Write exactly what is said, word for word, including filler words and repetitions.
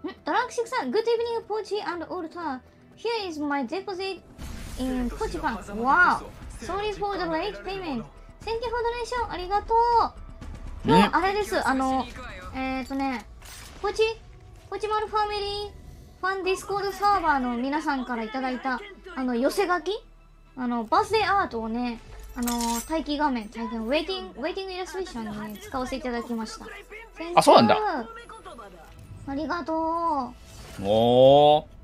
ドランクシックさん、Good evening, Pochi and Ultra. Here is my deposit in Pochi Bank. Wow! Sorry for the late payment. Thank you for donation. ありがとう。今日、あれです。あの、えっとね、ポチ、ポチマルファミリーファンディスコードサーバーの皆さんからいただいた、あの、寄せ書きあの、バースデーアートをね、あの、待機画面、待機ウェイティング、ウェイティングイラストレーションにね、使わせていただきました。 あ、そうなんだ。 ありがとう。 おー。